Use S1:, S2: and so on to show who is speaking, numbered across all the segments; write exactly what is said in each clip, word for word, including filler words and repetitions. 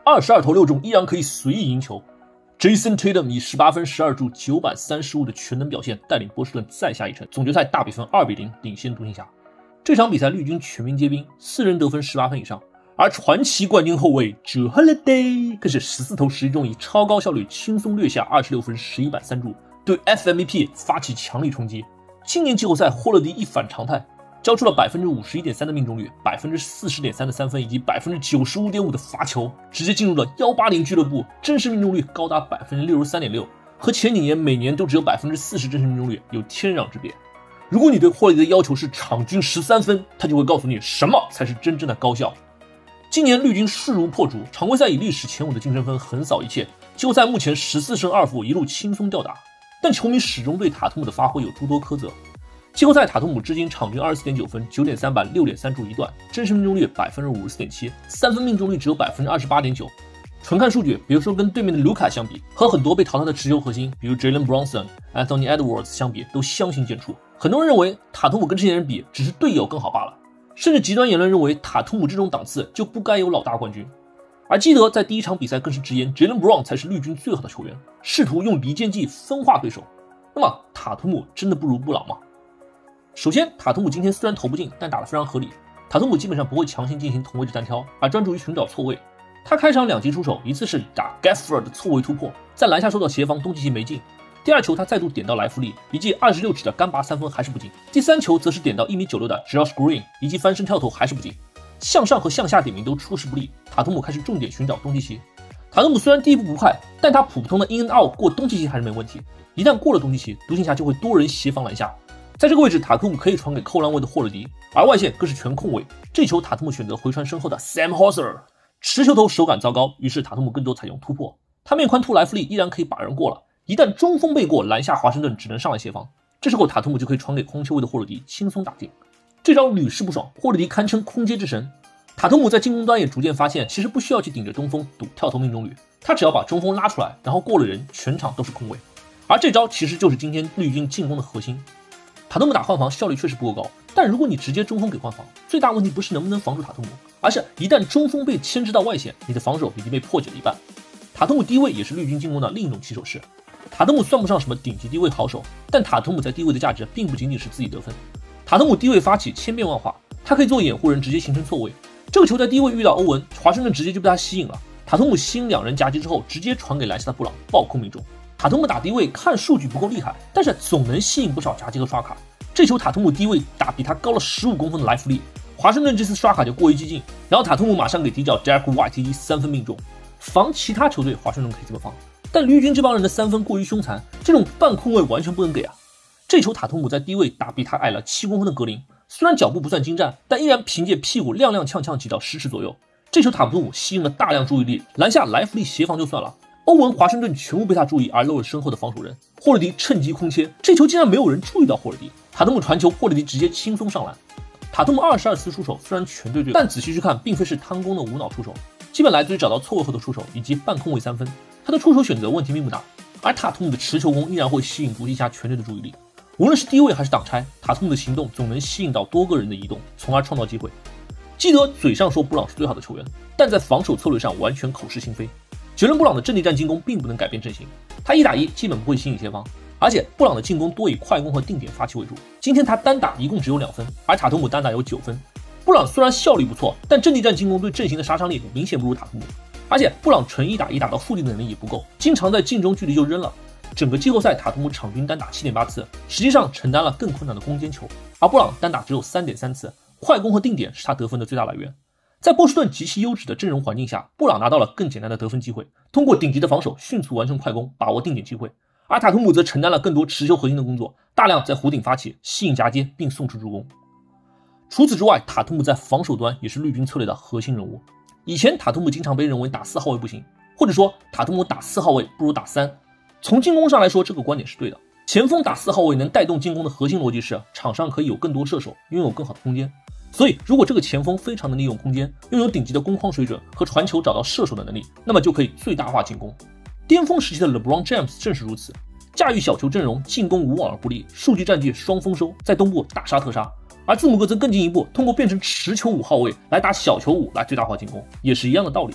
S1: 二十二投六中依然可以随意赢球。Jayson Tatum 以十八分、十二助、九板三失误的全能表现，带领波士顿再下一城，总决赛大比分二比零领先独行侠。这场比赛绿军全民皆兵，四人得分十八分以上，而传奇冠军后卫 Jrue Holiday 更是十四投十一中，以超高效率轻松掠下二十六分、十一板三助，对 F M V P 发起强力冲击。今年季后赛，霍勒迪一反常态，交出了 百分之五十一点三 的命中率， 百分之四十点三 的三分以及 百分之九十五点五 的罚球，直接进入了一八零俱乐部，真实命中率高达 百分之六十三点六， 和前几年每年都只有 百分之四十 真实命中率有天壤之别。如果你对霍勒迪的要求是场均十三分，他就会告诉你什么才是真正的高效。今年绿军势如破竹，常规赛以历史前五的净胜分横扫一切，季后赛目前十四胜二负，一路轻松吊打。但球迷始终对塔图姆的发挥有诸多苛责。季后赛塔图姆至今场均 二十四点九 分， 九点三板， 六点三助一段，真实命中率 百分之五十四点七， 三分命中率只有 百分之二十八点九。 纯看数据，比如说跟对面的卢卡相比，和很多被淘汰的持球核心，比如 Jalen Brunson、Anthony Edwards 相比，都相形见绌。很多人认为塔图姆跟这些人比，只是队友更好罢了，甚至极端言论认为塔图姆这种档次就不该有老大冠军。而基德在第一场比赛更是直言 Jalen Brown 才是绿军最好的球员，试图用离间计分化对手。那么塔图姆真的不如布朗吗？首先，塔图姆今天虽然投不进，但打得非常合理。塔图姆基本上不会强行进行同位置单挑，而专注于寻找错位。他开场两击出手，一次是打 Gafford 的错位突破，在篮下受到协防，东契奇没进。第二球他再度点到莱弗利，一记二十六指的干拔三分还是不进。第三球则是点到一米九六的 Josh Green， 一记翻身跳投还是不进。向上和向下点名都出师不利，塔图姆开始重点寻找东契奇。塔图姆虽然第一步不快，但他普通的 in and out 过东契奇还是没问题。一旦过了东契奇，独行侠就会多人协防篮下。在这个位置，塔图姆可以传给扣篮位的霍勒迪，而外线更是全空位。这球塔图姆选择回传身后的 Sam Hauser， 持球头手感糟糕，于是塔图姆更多采用突破。他面宽突莱弗利依然可以把人过了，一旦中锋被过，篮下华盛顿只能上来协防。这时候塔图姆就可以传给空切位的霍勒迪，轻松打进。这招屡试不爽，霍勒迪堪称空接之神。塔图姆在进攻端也逐渐发现，其实不需要去顶着中锋赌跳投命中率，他只要把中锋拉出来，然后过了人，全场都是空位。而这招其实就是今天绿军进攻的核心。塔图姆打换防效率确实不够高，但如果你直接中锋给换防，最大问题不是能不能防住塔图姆，而是一旦中锋被牵制到外线，你的防守已经被破解了一半。塔图姆低位也是绿军进攻的另一种起手式。塔图姆算不上什么顶级低位好手，但塔图姆在低位的价值并不仅仅是自己得分。塔图姆低位发起千变万化，他可以做掩护人直接形成错位。这个球在低位遇到欧文，华盛顿直接就被他吸引了。塔图姆吸引两人夹击之后，直接传给篮下的布朗，暴扣命中。塔图姆打低位看数据不够厉害，但是总能吸引不少夹击和刷卡。这球塔图姆低位打比他高了十五公分的莱弗利，华盛顿这次刷卡就过于激进，然后塔图姆马上给底角 Derek White 一三分命中。防其他球队华盛顿可以这么防，但绿军这帮人的三分过于凶残，这种半空位完全不能给啊。这球塔图姆在低位打比他矮了七公分的格林，虽然脚步不算精湛，但依然凭借屁股踉踉跄跄挤到十尺左右。这球塔图姆吸引了大量注意力，篮下莱弗利协防就算了，欧文华盛顿全部被他注意而漏了身后的防守人。霍勒迪趁机空切，这球竟然没有人注意到霍勒迪。塔图姆传球，霍勒迪直接轻松上篮。塔图姆二十二次出手虽然全对对，但仔细去看并非是贪功的无脑出手，基本来自于找到错位后的出手以及半空位三分。他的出手选择问题并不大，而塔图姆的持球攻依然会吸引独行侠全队的注意力。无论是低位还是挡拆，塔图姆的行动总能吸引到多个人的移动，从而创造机会。基德嘴上说布朗是最好的球员，但在防守策略上完全口是心非。杰伦布朗的阵地战进攻并不能改变阵型，他一打一基本不会吸引协防，而且布朗的进攻多以快攻和定点发起为主。今天他单打一共只有两分，而塔图姆单打有九分。布朗虽然效率不错，但阵地战进攻对阵型的杀伤力明显不如塔图姆，而且布朗纯一打一打到腹地的能力也不够，经常在近中距离就扔了。整个季后赛塔图姆场均单打 七点八次，实际上承担了更困难的攻坚球，而布朗单打只有 三点三次，快攻和定点是他得分的最大来源。在波士顿极其优质的阵容环境下，布朗拿到了更简单的得分机会，通过顶级的防守迅速完成快攻，把握定点机会。而塔图姆则承担了更多持球核心的工作，大量在弧顶发起，吸引夹接并送出助攻。除此之外，塔图姆在防守端也是绿军策略的核心人物。以前塔图姆经常被认为打四号位不行，或者说塔图姆打四号位不如打三。从进攻上来说，这个观点是对的。前锋打四号位能带动进攻的核心逻辑是，场上可以有更多射手，拥有更好的空间。所以如果这个前锋非常能利用空间，拥有顶级的攻框水准和传球找到射手的能力，那么就可以最大化进攻。巅峰时期的 LeBron James 正是如此，驾驭小球阵容，进攻无往而不利，数据战绩双丰收，在东部大杀特杀。而字母哥则更进一步，通过变成持球五号位来打小球五来最大化进攻，也是一样的道理。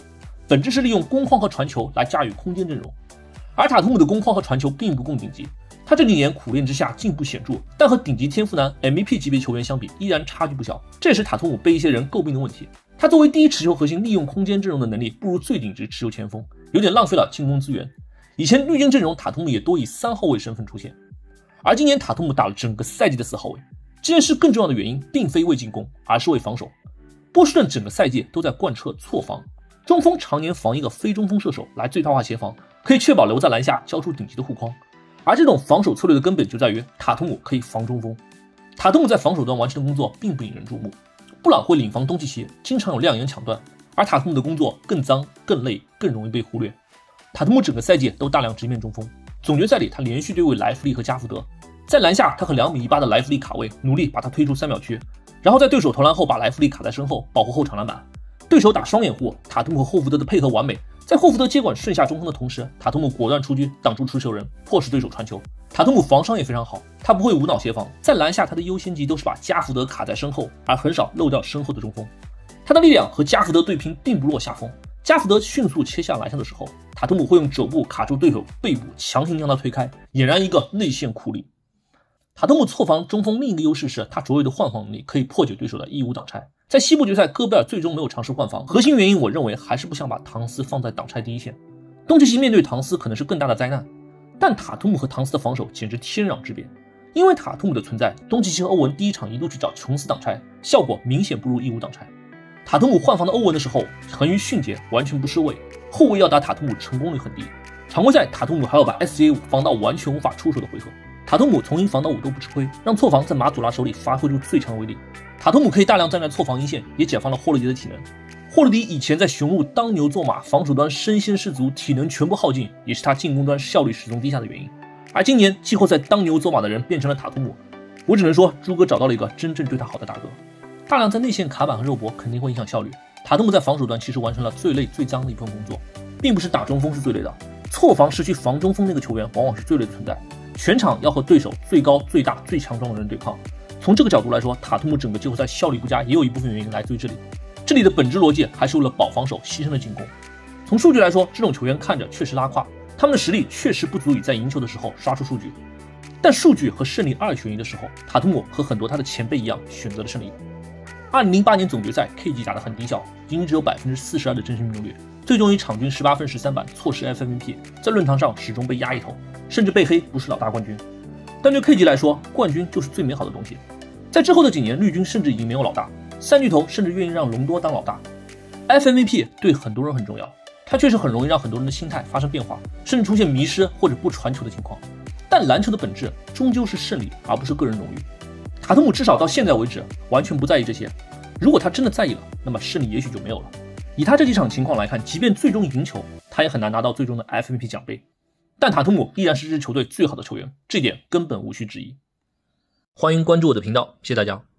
S1: 本质是利用攻框和传球来驾驭空间阵容。而塔图姆的攻框和传球并不够顶级，他这几年苦练之下进步显著，但和顶级天赋男 M V P 级别球员相比，依然差距不小。这也是塔图姆被一些人诟病的问题。他作为第一持球核心，利用空间阵容的能力不如最顶级持球前锋，有点浪费了进攻资源。以前绿军阵容塔图姆也多以三号位身份出现，而今年塔图姆打了整个赛季的四号位。这件事更重要的原因并非为进攻，而是为防守。波士顿整个赛季都在贯彻错防，中锋常年防一个非中锋射手来最大化协防，可以确保留在篮下交出顶级的护框。而这种防守策略的根本就在于塔图姆可以防中锋。塔图姆在防守端完成的工作并不引人注目，布朗会领防东契奇，经常有亮眼抢断，而塔图姆的工作更脏、更累、更容易被忽略。塔图姆整个赛季都大量直面中锋，总决赛里他连续对位莱弗利和加福德，在篮下他和两米一八的莱弗利卡位，努力把他推出三秒区，然后在对手投篮后把莱弗利卡在身后，保护后场篮板。对手打双掩护，塔图姆和霍福德的配合完美，在霍福德接管顺下中锋的同时，塔图姆果断出狙挡住持球人，迫使对手传球。塔图姆防伤也非常好，他不会无脑协防，在篮下他的优先级都是把加福德卡在身后，而很少漏掉身后的中锋。他的力量和加福德对拼并不落下风，加福德迅速切下篮下的时候，塔图姆会用肘部卡住对手背部，强行将他推开，俨然一个内线库里。塔图姆错防中锋另一个优势是他卓越的换防能力，可以破解对手的义无挡拆。在西部决赛，戈贝尔最终没有尝试换防，核心原因我认为还是不想把唐斯放在挡拆第一线。东契奇面对唐斯可能是更大的灾难，但塔图姆和唐斯的防守简直天壤之别。因为塔图姆的存在，东契奇和欧文第一场一度去找琼斯挡拆，效果明显不如义无挡拆。塔图姆换防的欧文的时候，横于迅捷，完全不失位，后卫要打塔图姆成功率很低。常规赛塔图姆还要把 S J 五防到完全无法出手的回合，塔图姆从一防到五都不吃亏，让错防在马祖拉手里发挥出最强威力。塔图姆可以大量站在错防一线，也解放了霍勒迪的体能。霍勒迪以前在雄鹿当牛做马，防守端身先士卒，体能全部耗尽，也是他进攻端效率始终低下的原因。而今年季后赛当牛做马的人变成了塔图姆，我只能说朱哥找到了一个真正对他好的大哥。大量在内线卡板和肉搏肯定会影响效率，塔图姆在防守端其实完成了最累最脏的一份工作，并不是打中锋是最累的，错防失去防中锋那个球员往往是最累的存在。全场要和对手最高最大最强壮的人对抗，从这个角度来说，塔图姆整个季后赛效率不佳也有一部分原因来自于这里。这里的本质逻辑还是为了保防守牺牲了进攻。从数据来说，这种球员看着确实拉胯，他们的实力确实不足以在赢球的时候刷出数据，但数据和胜利二选一的时候，塔图姆和很多他的前辈一样选择了胜利。二零零八年总决赛 K G 打得很低效，仅仅只有 百分之四十二 的真实命中率，最终以场均十八分十三板错失 F M V P， 在论坛上始终被压一头，甚至被黑不是老大冠军。但对 K G 来说，冠军就是最美好的东西。在之后的几年，绿军甚至已经没有老大，三巨头甚至愿意让隆多当老大。F M V P 对很多人很重要，它确实很容易让很多人的心态发生变化，甚至出现迷失或者不传球的情况。但篮球的本质终究是胜利，而不是个人荣誉。塔图姆至少到现在为止完全不在意这些，如果他真的在意了，那么胜利也许就没有了。以他这几场情况来看，即便最终赢球，他也很难拿到最终的 F M V P 奖杯。但塔图姆依然是这支球队最好的球员，这点根本无需质疑。欢迎关注我的频道，谢谢大家。